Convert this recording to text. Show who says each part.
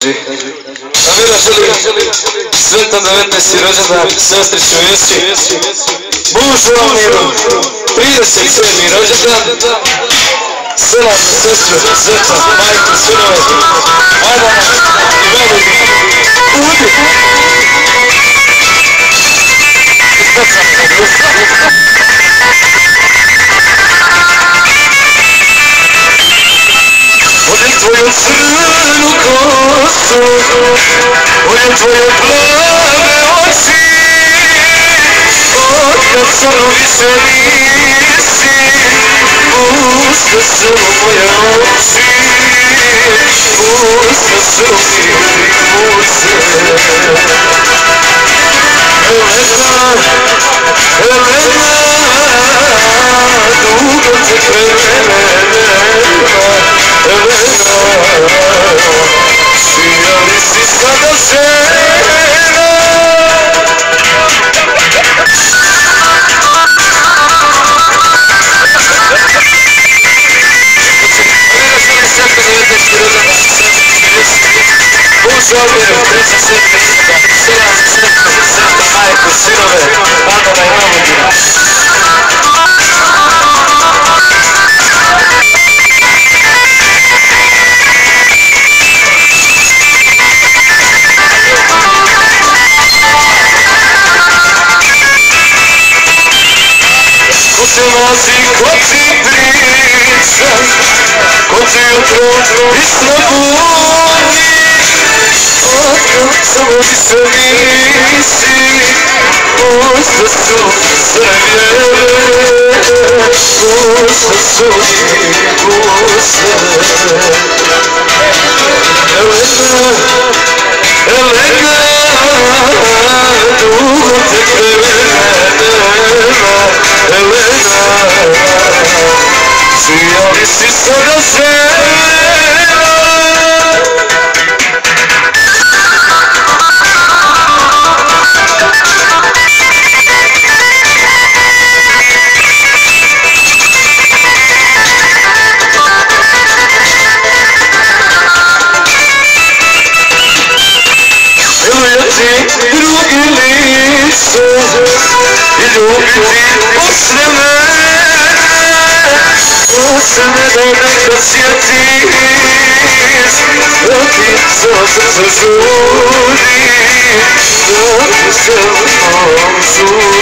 Speaker 1: Amira želi sretan 19. rođendan sestriću Jesi, mužu Amiru 37. rođendan, selam za sestru, zeca, majku, sinove, Adana i Melodi, Udi. Volim tvoju crnu kosu, volim tvoje plave oči, otkad samo više nisi, puste su moje oči, puste su mi puse. Elena, dugo te krene nema, Elena, čija li si sada žena? Amira želi sretan 19. rođendan sestriću Jesi, mužu Amiru 37. rođendan, selam za sestru, zeca, majku, sinove, Adana i Melodi. Ko te nosi, ko ti priča, ko ti jutro islobodi, otkad samo više nisi, puste su sve vjere, puste su mi puse. Elena, dugo te krene nema, Elena, čija li si sada žena? Ljubiti drugi lice i ljubiti posle mene, da nekad sjetiš, da ti celo srce žuri, da ti se mnom žuri.